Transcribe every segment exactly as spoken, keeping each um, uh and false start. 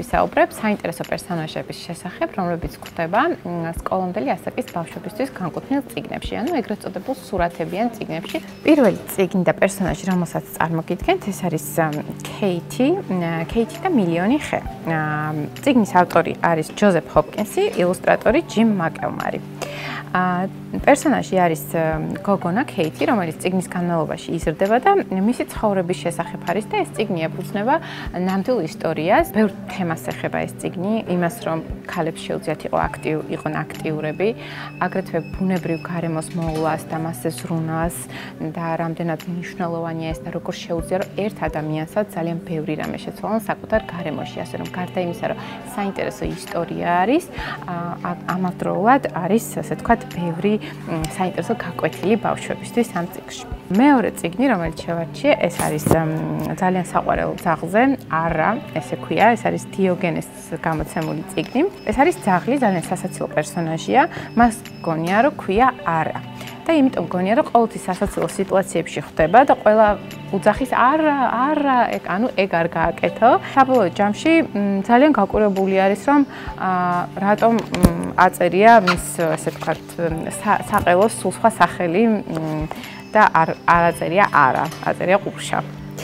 ვისაუბრებ საინტერესო პერსონაჟების შესახებ, რომლებიც გვხვდება სკოლამდელი ასაკის ბავშვებისთვის განკუთვნილ წიგნებში, ანუ ეგრეთ წოდებულ სურათებიან წიგნებში. პირველი წიგნი და პერსონაჟი, რომელსაც წარმოგიდგენთ, ეს არის Katie, Katie და მილიონი ხე. წიგნის ავტორი არის ჯოზეფ ჰოპკინსი, ილუსტრატორი ჯიმ მაკელმარი. პერსონაჟი არის გოგონა Katie, რომელიც წიგნის განმავლობაში იზრდება და მისი ცხოვრების შესახებ არის და ეს წიგნი ეფუძნება ნამდვილ ისტორიას. ბევრ თემას ეხება ეს წიგნი, იმას რომ ქალებს შეუძლიათ იყო აქტიურ იყვნენ აქტიურები, აგრეთვე ბუნებრივ გარემოს მოვლას და მასზე ზრუნვას და რამდენად მნიშვნელოვანია ეს და როგორ შეუძლია რომ ერთ ადამიანსაც ძალიან ბევრი რამე შეცვალონ საკუთარ გარემოში, ასე რომ გარდა იმისა რომ საინტერესო ისტორია არის, ამავდროულად არის ასე თქვა ბევრი საინტერესო გაკვეთილი ბავშვებისთვის ამ წიგნში. მეორე წიგნი, რომელიც შევარჩიე, ეს არის ძალიან საყვარელ ძაღლზე, არა, ესე ქვია, ეს არის დიოგენეს გამოცემული წიგნი. ეს არის ძაღლი, ძალიან სასაცილო პერსონაჟია, მას გონია რომ ქვია არა. და იმიტომ გონია რომ ყოველთვის სასაცილო სიტუაციებში ხვდება და ყველა უძახის არა, არა, ეგ ანუ ეგ არ გააკეთო. საბოლოო ჯამში ძალიან გაკვირვებული არის რომ რატომ აწერია მის ასე ვთქვათ საყელოს სულ სხვა სახელი და არ აწერია არა, აწერია ყურშა.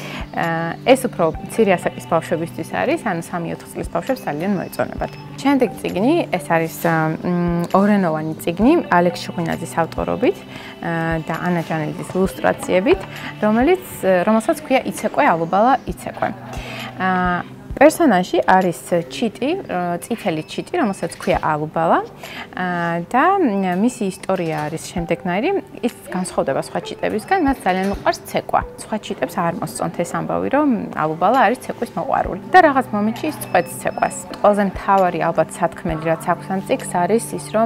ეს უფრო მცირე ასაკის ბავშვებისთვის არის, ანუ სამი-ოთხი წლის ბავშვებს ძალიან მოეწონებათ. შემდეგი წიგნი, ეს არის ორენოვანი წიგნი, ალექს შუღინაძის ავტორობით და ანა ჯანელიძის ილუსტრაციებით, რომელიც რომელსაც ქვია იცეკვე, ალუბალა, იცეკვე. პერსონაჟი არის ჩიტი, წითელი ჩიტი, რომელსაც ქვია ალუბალა და მისი ისტორია არის შემდეგნაირი, ის განსხვავდება სხვა ჩიტებისგან, მას ძალიან მიყვარს ცეკვა. სხვა ჩიტებს არ მოსწონთ ეს ამბავი, რომ ალუბალა არის ცეკვის მოყვარული და რაღაც მომენტში ის წყვეტს ცეკვას. ყველაზე მთავარი ალბათ სათქმელი, რაც აქვს ამ წიგნს, არის ის, რომ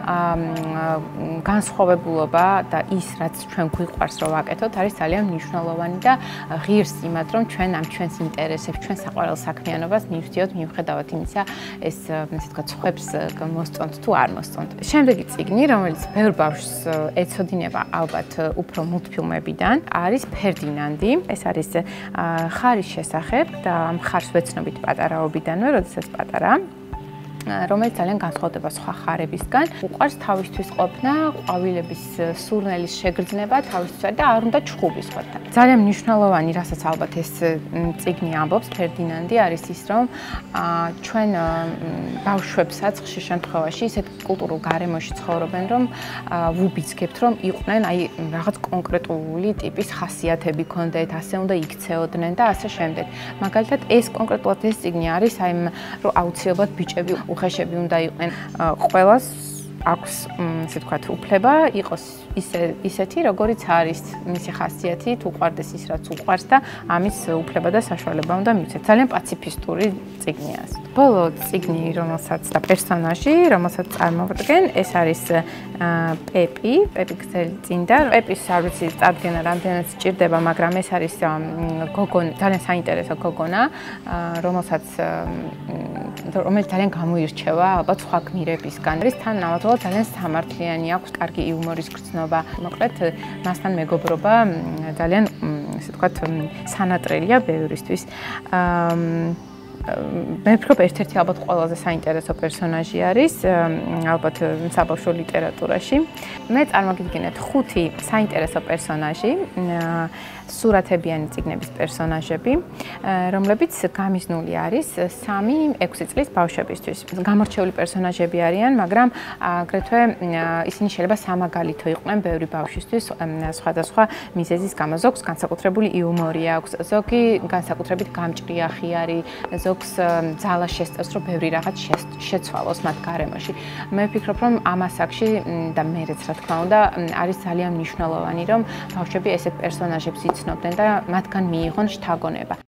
განსხვავებულობა და ის, რაც ჩვენ გვიყვარს რომ ვაკეთოთ, არის ძალიან მნიშვნელოვანი და ღირს იმად, რომ ჩვენ ამ ჩვენს ინტერესებს, ჩვენ საყვარელ საქმიანობას მივხვდიოთ მიუხედავად იმისა, ეს ესე ვთქვათ, სხვებს მოსწონთ თუ არ მოსწონთ. შემდეგი წიგნი, რომელიც ბევრ ბავშვს ეცოდინება ალბათ უფრო მულტფილმებიდან, არის ფერდინანდი. ეს არის ხარის შესახებ და მხარს ვეცნობით პატარაობიდანვე, როდესაც პატარა. რომელიც ძალიან განსხვავდება სხვა ხარებისგან. უყვარს თავისთვის ყოფნა, ყვავილების სურნელის შეგრძნება თავისთვისაც და არ უნდა ჩხუბი სხვათან. ძალიან მნიშვნელოვანი, რასაც ალბათ ეს წიგნი ამბობს, ფერდინანდი არის ის, რომ ჩვენ ბავშვებსაც ხშირ შემთხვევაში ისეთ კულტურულ გარემოში ცხოვრობენ, რომ ვუბიძგებთ, რომ იყვნენ აი რაღაც კონკრეტული ტიპის ხასიათები ქონდეთ, ასე უნდა იქცეოდნენ და ასე შემდეგ. მაგალითად, ეს კონკრეტულად ეს წიგნი არის აი რომ აუცილებლად ბიჭები უხეშები უნდა იყვნენ. ყველას აქვს, ესე ვთქვათ, უფლება იყოს ისე ისეთი, როგორიც არის მისი ხასიათი, თუ უყვარდეს ის, რაც უყვარს და ამის უფლება და საშუალება უნდა მივცეთ. ძალიან პაციფისტური წიგნია. ბოლო წიგნი, რომელსაც და პერსონაჟი, რომელსაც წარმოვიდგენ, ეს არის პეპი, პეპი გრძელწინდა. პეპის არ ვიცი წარდგენა რამდენად სჭირდება, მაგრამ ეს არის გოგონა, ძალიან საინტერესო გოგონა, რომელსაც რომელიც ძალიან გამოირჩევა ალბათ სხვა გმირებისგან. ის თან ნავადროულად ძალიან სამართლიანი, აქვს კარგი იუმორის გრძნობა. მოკლედ, მასთან მეგობრობა ძალიან, ესე ვთქვათ, სანატრელია ბევრისთვის. მე ვფიქრობ, ერთ-ერთი ალბათ ყველაზე საინტერესო პერსონაჟი არის, ალბათ საბავშვო ლიტერატურაში. მე წარმოგიდგენთ ხუთი საინტერესო პერსონაჟი, სურათებიანი წიგნების პერსონაჟები, რომლებიც გამიზნული არის სამი ექვსი წლის ბავშვებისთვის. გამორჩეული პერსონაჟები არიან, მაგრამ აგრეთვე ისინი შეიძლება სამაგალითო იყვნენ ბევრი ბავშვისთვის სხვადასხვა მიზეზის გამო. ზოგს განსაკუთრებული იუმორი აქვს, ზოგი განსაკუთრებით გამჭრიახი არის, ზოგს ძალა შესწევს, რომ ბევრი რაღაც შეცვალოს მათ გარემოში. მე ვფიქრობ, რომ ამ ასაკში და მერეც რა თქმა უნდა, არის ძალიან მნიშვნელოვანი, რომ ბავშვები ესეთ პერსონაჟებს იცნობდნენ და მათგან მიიღონ შთაგონება.